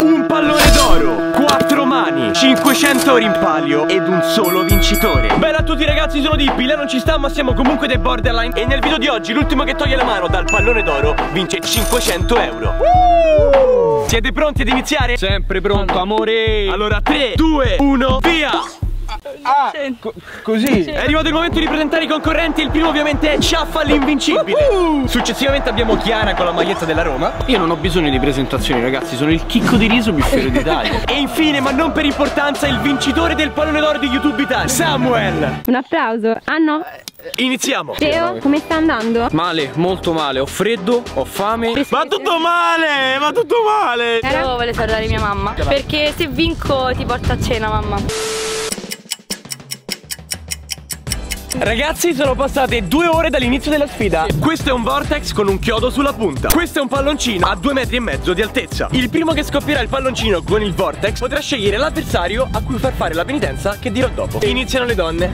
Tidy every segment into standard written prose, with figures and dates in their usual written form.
Un pallone d'oro, 4 mani, 500 ore in palio ed un solo vincitore. Bella a tutti ragazzi, sono Dippi, lei non ci sta ma siamo comunque dei borderline. E nel video di oggi l'ultimo che toglie la mano dal pallone d'oro vince 500 euro. Siete pronti ad iniziare? Sempre pronto, amore. Allora 3, 2, 1, via! Così. È arrivato il momento di presentare i concorrenti. Il primo ovviamente è Ciaffa l'invincibile. Successivamente abbiamo Chiara con la maglietta della Roma. Io non ho bisogno di presentazioni ragazzi, sono il chicco di riso biffiero d'Italia. E infine, ma non per importanza, il vincitore del pallone d'oro di YouTube Italia, Samuel. Un applauso. Ah no. Iniziamo. Teo, come sta andando? Male, molto male, ho freddo, ho fame. Ma tutto male, ma tutto male. Io voglio salutare mia mamma, perché se vinco ti porto a cena, mamma. Ragazzi, sono passate 2 ore dall'inizio della sfida. Questo è un vortex con un chiodo sulla punta. Questo è un palloncino a 2,5 metri di altezza. Il primo che scoppierà il palloncino con il vortex potrà scegliere l'avversario a cui far fare la penitenza che dirò dopo. E iniziano le donne.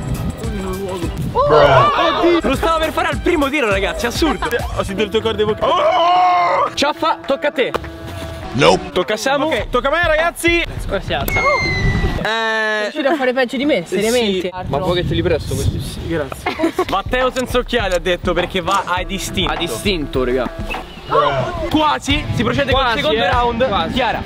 Lo stavo per fare al primo tiro ragazzi, assurdo. Ho sentito il tuo corde vocale. Ciaffa, tocca a te. Nope. Tocca a Samu. Ok, tocca a me ragazzi. Si alza. Riuscite a fare peggio di me, seriamente. Sì. Ma vuoi che te li presto questi? Sì, Grazie. Matteo senza occhiali ha detto perché va a distinto. A distinto, raga. Quasi, si procede con il secondo round. Quasi. Chiara.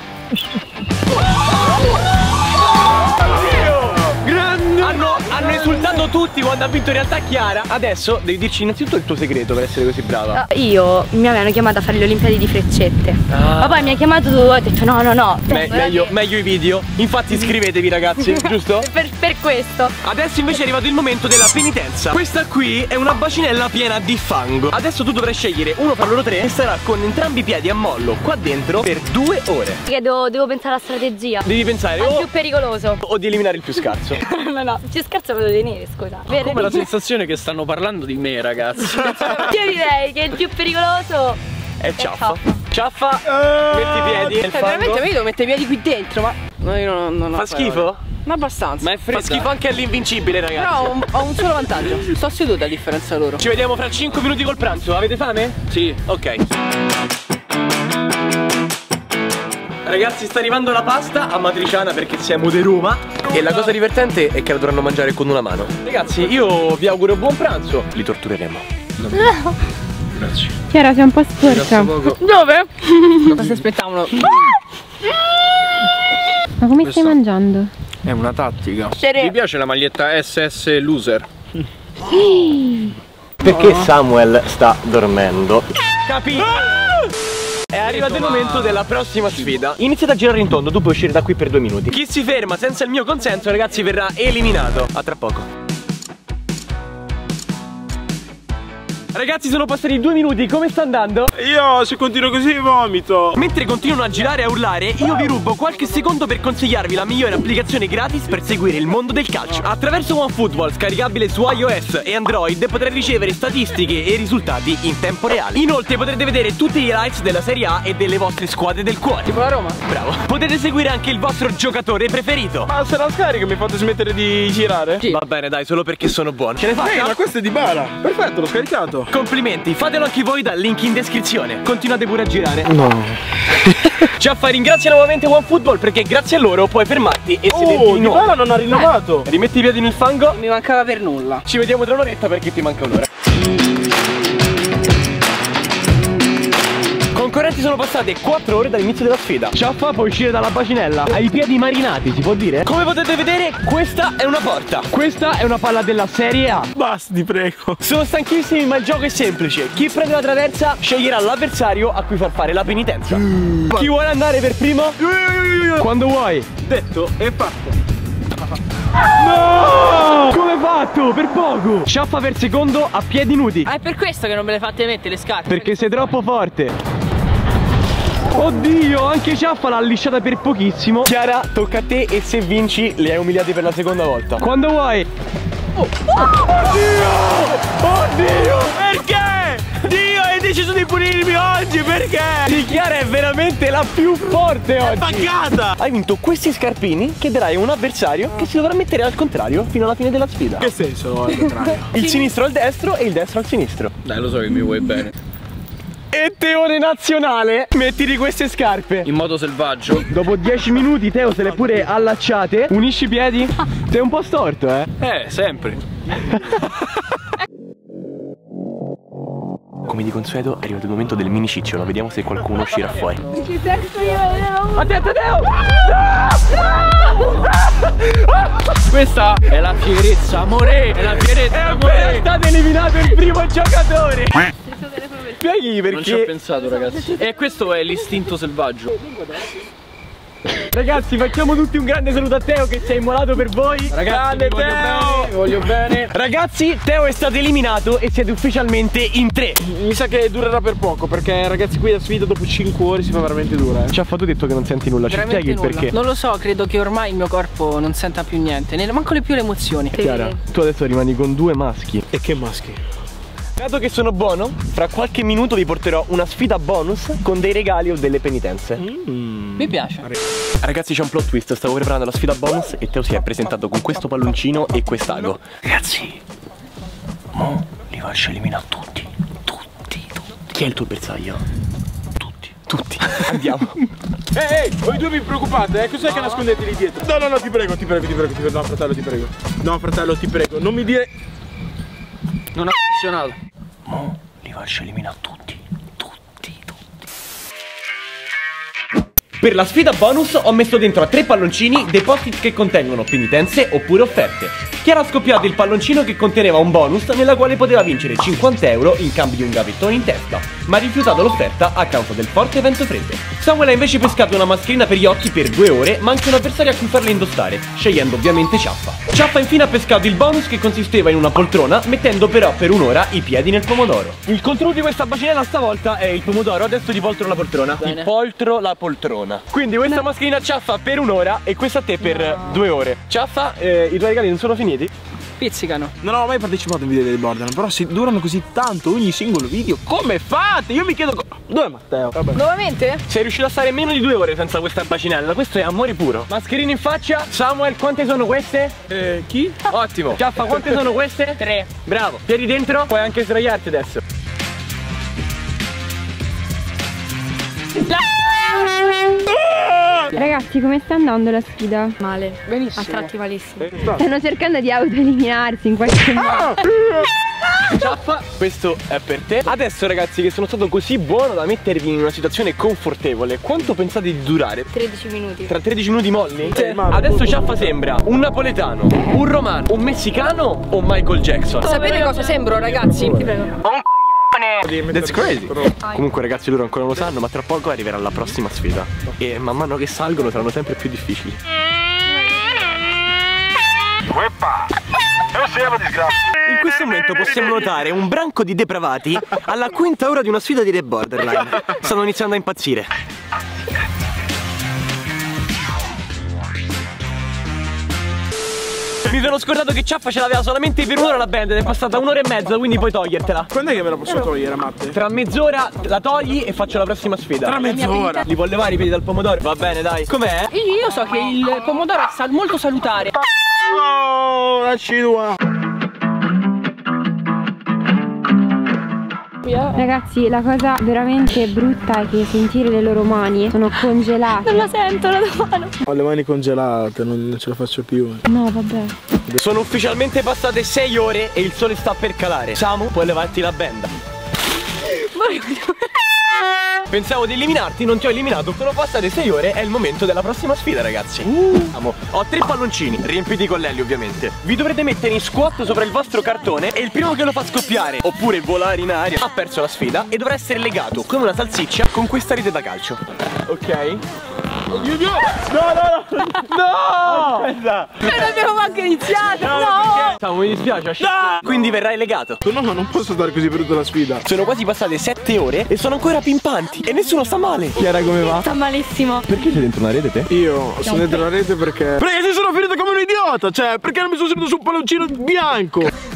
Hanno esultato tutti quando ha vinto in realtà Chiara. Adesso devi dirci innanzitutto il tuo segreto per essere così brava. Io mi avevano chiamata a fare le Olimpiadi di freccette. Ma poi mi ha chiamato tu e ho detto no. Meglio i video. Infatti iscrivetevi ragazzi, giusto? Per questo. Adesso invece è arrivato il momento della penitenza. Questa qui è una bacinella piena di fango. Adesso tu dovrai scegliere uno fra loro tre e sarà con entrambi i piedi a mollo qua dentro per 2 ore. Perché devo pensare alla strategia. Devi pensare Al più pericoloso. o di eliminare il più scarso. No, più scherzo ve lo tenere, scusa. Come la sensazione che stanno parlando di me ragazzi. Io direi che il più pericoloso È Ciaffa. Ciaffa, metti i piedi nel fango. Veramente io devo mettere i piedi qui dentro, ma no, io non Fa schifo? Ma abbastanza. Ma è fredda. Fa schifo anche all'invincibile ragazzi. Però ho un solo vantaggio. Sto seduta a differenza loro. Ci vediamo fra 5 minuti col pranzo. Avete fame? Sì. Ok. Ragazzi, sta arrivando la pasta amatriciana perché siamo di Roma. E la cosa divertente è che la dovranno mangiare con una mano. Ragazzi, io vi auguro buon pranzo. Li tortureremo. Grazie. Chiara, sei un po' sporca. Dove? Cosa aspettavano? Ma come stai mangiando? È una tattica. Serio? Mi piace la maglietta SS Loser. Perché Samuel sta dormendo. Capito? È arrivato il momento della prossima sfida. Iniziate a girare in tondo, tu puoi uscire da qui per 2 minuti. Chi si ferma senza il mio consenso, ragazzi, verrà eliminato. A tra poco. Ragazzi, sono passati 2 minuti, come sta andando? Io se continuo così vomito. Mentre continuano a girare e a urlare, io vi rubo qualche secondo per consigliarvi la migliore applicazione gratis per seguire il mondo del calcio. Attraverso OneFootball, scaricabile su iOS e Android, potrete ricevere statistiche e risultati in tempo reale. Inoltre potrete vedere tutti gli highlights della Serie A e delle vostre squadre del cuore. Tipo la Roma? Bravo. Potete seguire anche il vostro giocatore preferito. Ma se la scarica mi fate smettere di girare? Sì. Va bene, dai, solo perché sono buono. Ce ne fai? Ma questo è di Bara. Perfetto, l'ho scaricato. Complimenti, fatelo anche voi dal link in descrizione. Continuate pure a girare. No. Ciaffa, ringrazia nuovamente OneFootball perché grazie a loro puoi fermarti e sederti di nuovo. non ha rinnovato. Rimetti i piedi nel fango. Mi mancava per nulla. Ci vediamo tra un'oretta perché ti manca un'ora. Concorrenti, sono passate 4 ore dall'inizio della sfida. Ciaffa, puoi uscire dalla bacinella. Hai i piedi marinati, si può dire? Come potete vedere, questa è una porta. Questa è una palla della Serie A. Basta, ti prego. Sono stanchissimi ma il gioco è semplice. Chi prende la traversa sceglierà l'avversario a cui far fare la penitenza. Chi vuole andare per primo? Quando vuoi. Detto e fatto. No! Come hai fatto? Per poco. Ciaffa per secondo a piedi nudi. Ah, è per questo che non me le fate mettere le scarpe. Perché sei troppo forte. Oddio, anche Ciaffa l'ha lisciata per pochissimo. Chiara, tocca a te e se vinci li hai umiliati per la seconda volta. Quando vuoi. Oddio! Oddio! Perché? Dio, hai deciso di punirmi oggi, perché? Sì, Chiara è veramente la più forte oggi. Pancata! Hai vinto questi scarpini che darai a un avversario che si dovrà mettere al contrario fino alla fine della sfida. Che senso al contrario? Il sinistro al destro e il destro al sinistro. Dai, lo so che mi vuoi bene. E Teone nazionale, mettiti queste scarpe. In modo selvaggio. Dopo 10 minuti Teo se le pure allacciate. Unisci i piedi. Sei un po' storto, Sempre. Come di consueto è arrivato il momento del mini cicciolo. Vediamo se qualcuno uscirà fuori. Attento Teo! Questa è la fierezza, amore. È la fierezza, amore. È stato eliminato il primo giocatore. Spieghi perché. Non ci ho pensato, ragazzi. E questo è l'istinto selvaggio. Ragazzi, facciamo tutti un grande saluto a Teo che si è immolato per voi. Ragazzi, vi voglio bene. Ragazzi, Teo è stato eliminato e siete ufficialmente in 3. Mi sa che durerà per poco, perché ragazzi qui la sfida dopo 5 ore si fa veramente dura. Ci ha fatto detto che non senti nulla, ci spieghi il perché? Non lo so, credo che ormai il mio corpo non senta più niente, manco più le emozioni. Chiara, tu adesso rimani con 2 maschi. E che maschi? Dato che sono buono, fra qualche minuto vi porterò una sfida bonus con dei regali o delle penitenze. Mi piace. Ragazzi, c'è un plot twist, stavo preparando la sfida bonus e Teo si è presentato con questo palloncino e quest'ago. Ragazzi, mo li faccio eliminare tutti. Chi è il tuo bersaglio? Tutti. Andiamo. Ehi, voi due vi preoccupate, cos'è che nascondete lì dietro? No, ti prego. No, fratello, ti prego. No, fratello, ti prego, non mi dire. Non ha funzionato. Mo li faccio eliminare tutti. Per la sfida bonus ho messo dentro a 3 palloncini dei post-it che contengono penitenze oppure offerte. Chiara ha scoppiato il palloncino che conteneva un bonus nella quale poteva vincere 50 euro in cambio di un gavettone in testa, ma ha rifiutato l'offerta a causa del forte vento freddo. Samuel ha invece pescato una mascherina per gli occhi per 2 ore, ma anche un avversario a cui farla indossare, scegliendo ovviamente Ciaffa. Ciaffa infine ha pescato il bonus che consisteva in una poltrona, mettendo però per un'ora i piedi nel pomodoro. Il contenuto di questa bacinella stavolta è il pomodoro, adesso ti poltro la poltrona. Ti poltro la poltrona. Quindi questa mascherina Ciaffa per un'ora e questa a te per 2 ore. Ciaffa, i tuoi regali non sono finiti? Pizzicano. Non ho mai partecipato in video dei Borderlands, però se durano così tanto ogni singolo video, come fate? Io mi chiedo dov'è Matteo? Vabbè. Nuovamente? Sei riuscito a stare meno di 2 ore senza questa bacinella, questo è amore puro. Mascherina in faccia. Samuel, quante sono queste? Chi? Ottimo. Ciaffa, quante sono queste? 3. Bravo. Piedi dentro, puoi anche sdraiarti adesso. Ragazzi, come sta andando la sfida? Male. Benissimo. A tratti malissimo. Stanno cercando di autoeliminarsi in qualche modo. Ciaffa, questo è per te. Adesso ragazzi che sono stato così buono da mettervi in una situazione confortevole, quanto pensate di durare? 13 minuti. Tra 13 minuti molli? Adesso Ciaffa sembra un napoletano, un romano, un messicano o Michael Jackson? Sapete cosa sembro, ragazzi? Ti prego. That's crazy. Comunque ragazzi loro ancora non lo sanno, ma tra poco arriverà la prossima sfida e man mano che salgono saranno sempre più difficili. In questo momento possiamo notare un branco di depravati alla 5ª ora di una sfida di The Borderlands. Stanno iniziando a impazzire. Mi sono scordato che Ciaffa ce l'aveva solamente per un'ora la band ed è passata 1 ora e mezza, quindi puoi togliertela. Quando è che me la posso togliere, Matte? Tra mezz'ora la togli e faccio la prossima sfida. Tra mezz'ora? Li può levare i piedi dal pomodoro? Va bene, dai. Com'è? Io so che il pomodoro è molto salutare. Oh, la cidua. Ragazzi, la cosa veramente brutta è che sentire le loro mani sono congelate. Non la sento la mano. Ho le mani congelate, non ce la faccio più. No, vabbè. Sono ufficialmente passate 6 ore e il sole sta per calare. Samu, puoi levarti la benda. Pensavo di eliminarti, non ti ho eliminato. Sono passate 6 ore, è il momento della prossima sfida, ragazzi. Ho 3 palloncini, riempiti con l'elio ovviamente. Vi dovrete mettere in squat sopra il vostro cartone e il primo che lo fa scoppiare, oppure volare in aria, ha perso la sfida e dovrà essere legato come una salsiccia con questa rete da calcio. Ok? No! Aspetta! Non abbiamo manco iniziato! No! Samu, mi dispiace. No! Quindi verrai legato. No, ma non posso stare così per tutta la sfida. Sono quasi passate 7 ore e sono ancora pimpanti e nessuno sta male. Chiara, come va? Sta malissimo. Perché sei dentro una rete te? Io sono dentro la rete perché si sono finito come un idiota. Cioè, perché non mi sono seduto su un palloncino bianco?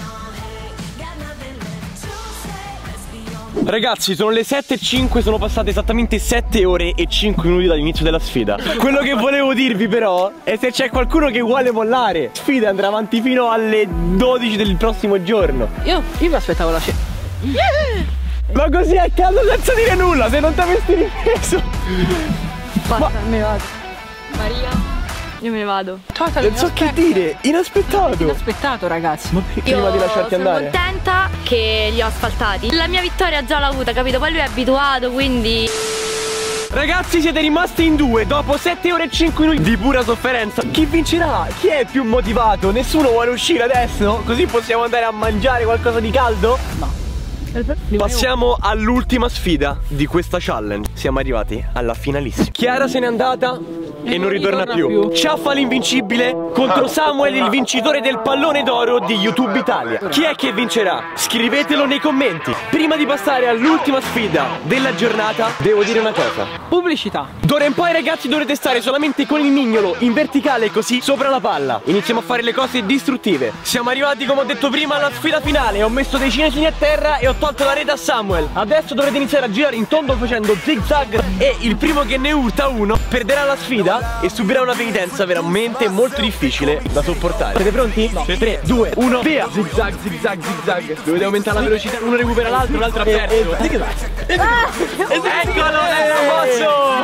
Ragazzi, sono le 7:05, sono passate esattamente 7 ore e 5 minuti dall'inizio della sfida. Quello che volevo dirvi però è se c'è qualcuno che vuole mollare. Sfida andrà avanti fino alle 12 del prossimo giorno. Io mi aspettavo la cena. Ma così a caso senza dire nulla, se non ti avessi ripreso. Basta, me ne vado. Maria, io me ne vado. Non so che dire, inaspettato. Inaspettato, ragazzi. Ma prima di lasciarti andare. Sono contenta che li ho asfaltati. La mia vittoria già l'ho avuta, capito? Poi lui è abituato, quindi... Ragazzi, siete rimasti in due dopo 7 ore e 5 minuti di pura sofferenza. Chi vincerà? Chi è più motivato? Nessuno vuole uscire adesso? Così possiamo andare a mangiare qualcosa di caldo? No. Passiamo all'ultima sfida di questa challenge. Siamo arrivati alla finalissima. Chiara se n'è andata e non ritorna più. Ciaffa l'invincibile contro Samuel, il vincitore del pallone d'oro di YouTube Italia. Chi è che vincerà? Scrivetelo nei commenti. Prima di passare all'ultima sfida della giornata, devo dire una cosa. Pubblicità. D'ora in poi, ragazzi, dovrete stare solamente con il mignolo in verticale, così sopra la palla. Iniziamo a fare le cose distruttive. Siamo arrivati, come ho detto prima, alla sfida finale. Ho messo dei cinesini a terra e ho tolto la rete a Samuel. Adesso dovrete iniziare a girare in tondo facendo zig zag, e il primo che ne urta uno perderà la sfida e subirà una penitenza veramente molto difficile da sopportare. Siete pronti? No. 3, 2, 1, via! Zig zag, zig zag, zig zag. Dovete aumentare la velocità. Uno recupera l'altro, l'altro ha perso. Eccolo, posso!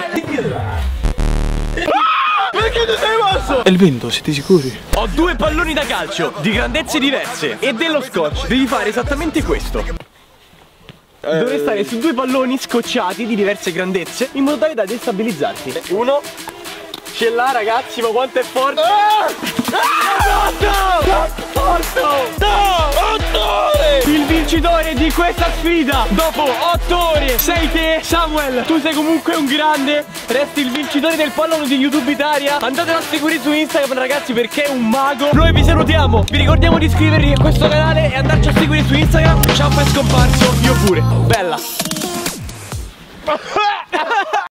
Perché tu sei mosso? È il vento, siete sicuri? Ho due palloni da calcio di grandezze diverse e dello scotch. Devi fare esattamente questo. Dovrei stare su due palloni scocciati di diverse grandezze in modo tale da destabilizzarti. Uno. Ce l'ha, ragazzi, ma quanto è forte! Il vincitore di questa sfida dopo 8 ore sei te, Samuel. Tu sei comunque un grande. Resti il vincitore del pallone di YouTube Italia. Andatelo a seguire su Instagram, ragazzi, perché è un mago. Noi vi salutiamo. Vi ricordiamo di iscrivervi a questo canale e andarci a seguire su Instagram. Ciao, è scomparso. Io pure. Bella.